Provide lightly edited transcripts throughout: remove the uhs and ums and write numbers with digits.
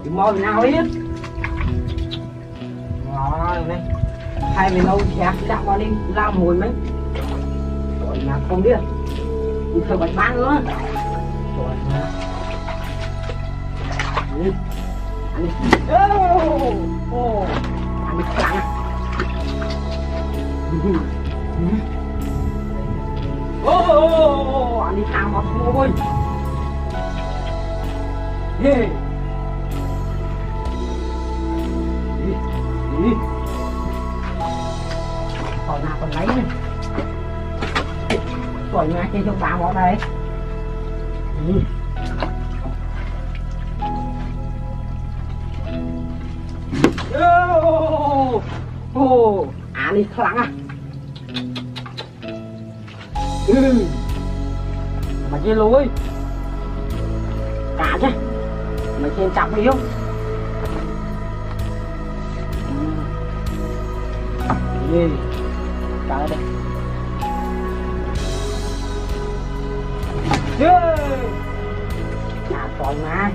mồi nào ít rồi này hai mình lâu chép đặt vào đi lao mùi mấy rồi mà không biết thử bánh bán nữa rồi anh đi anh đi căng anh đi thang vào thôi còn nào còn lấy này rồi nha trên trong tàu ở đây à đi khăn à mà chia lùi cả chứ mày trên chọc đi không trời đây à còn mà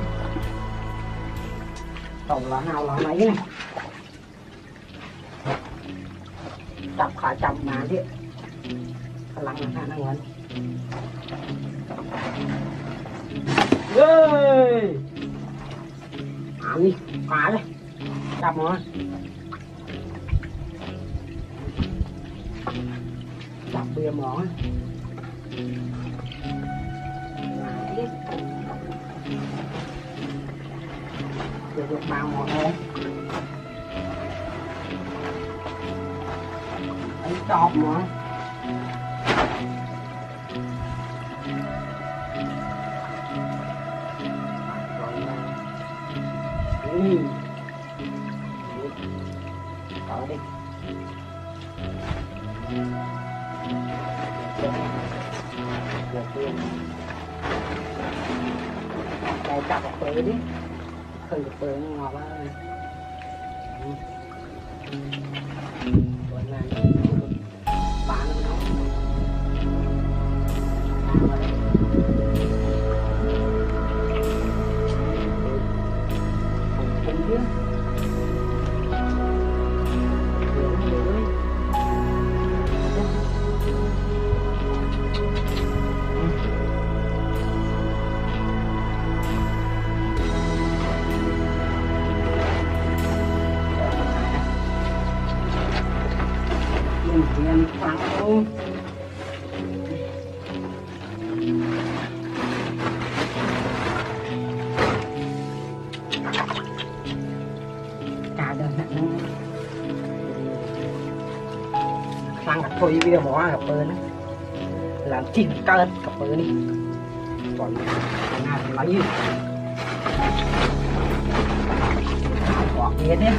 tổng là nào là mấy này chọc khả chọc mà chứ lăng là khả năng hơn ăn đi phá đây chọc rồi chọc bia món được bao món đây ấy chọc mà ở đi đây chặt một phế đi khơi một phế ngọt ơi rồi này bán nó em khoáng không cả đơn nặng khoáng cả thôi video bỏ gặp bơ nữa làm chỉnh cơn gặp bơ đi còn nào thì lấy bỏ kia thế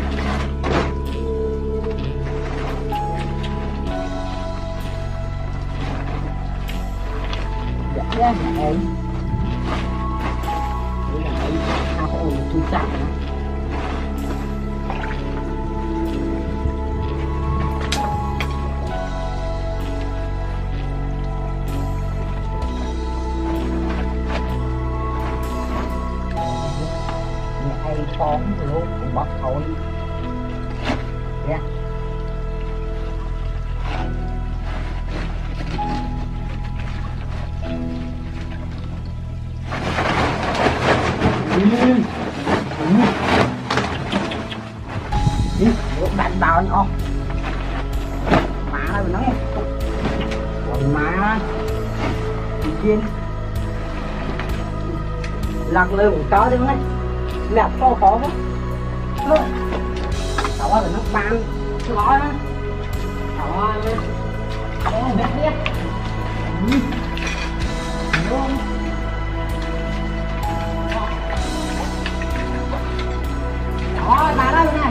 ra này đây là cái ao ổn thu chặt đó hay phóng luôn cũng bắt thôi yeah. Lúc đánh bao anh không má đây mình nói còn má chiên lật lên một có đi mấy lật to khó quá luôn đó là nó ban ngó đó đó biết biết luôn đó bà đây nè